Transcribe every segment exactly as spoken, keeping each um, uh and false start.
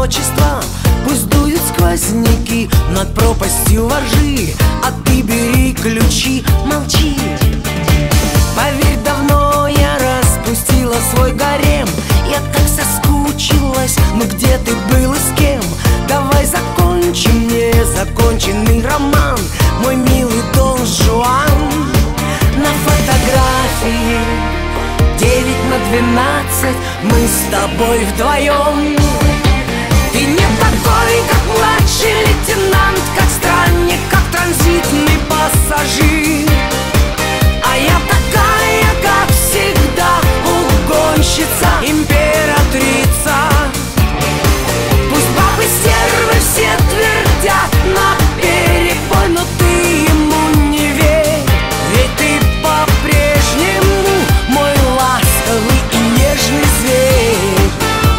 одиночества. Пусть дуют сквозняки над пропастью воржи, а ты бери ключи, молчи. Поверь, давно я распустила свой гарем. Я так соскучилась, ну где ты был и с кем? Давай закончим незаконченный роман, мой милый Дон Жуан. На фотографии девять на двенадцать мы с тобой вдвоем. Ты не такой, как младший лейтенант, как странник, как транзитный пассажир. А я такая, как всегда, угонщица, императрица. Пусть бабы стервы все твердят наперебой, но ты ему не верь, ведь ты по-прежнему мой ласковый и нежный зверь.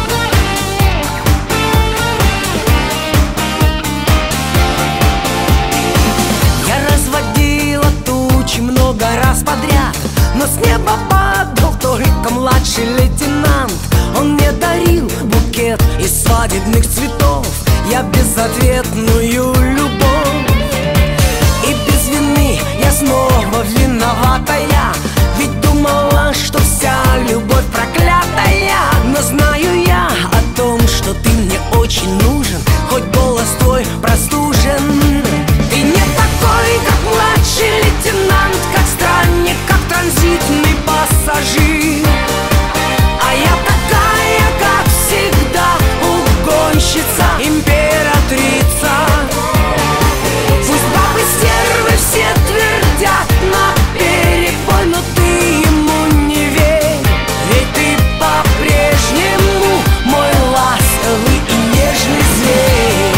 Я разводила тучи много раз подряд, но с неба падал только младший лейтенант. Он мне дарил букет из свадебных цветов, я безответную любовь. И без вины я снова виноватая, ведь думала, что вся любовь проклятая. Но знаю я о том, что ты мне очень нужен, хоть голос твой простужен. Ты не такой, как младший лейтенант, как странник, как транзитный пассажир. А я такая, как всегда, угонщица, императрица. Пусть бабы стервы все твердят наперебой, но ты ему не верь, ведь ты по-прежнему мой ласковый и нежный зверь.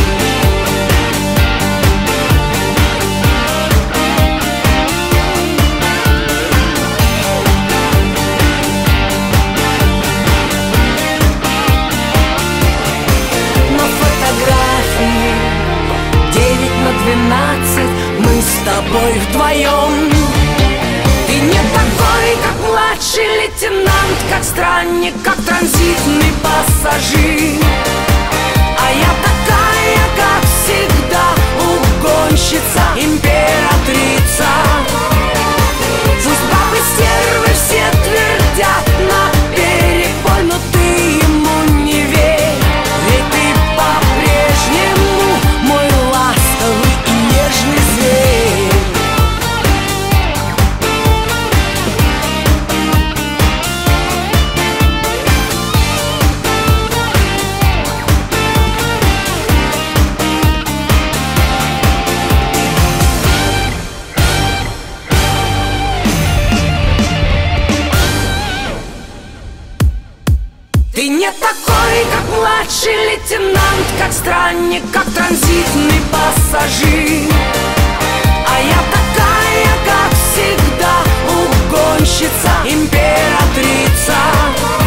двенадцать мы с тобой вдвоем. Ты не такой, как младший лейтенант, как странник, как транзитный пассажир. А я такая, как всегда, угонщица, императрица. Пусть бабы стервы все твердят наперебой, но ты ему не верь, ведь ты по-прежнему мой ласковый и нежный зверь. Ты не такой, как младший лейтенант, как странник, как транзитный пассажир. А я такая, как всегда, угонщица, императрица.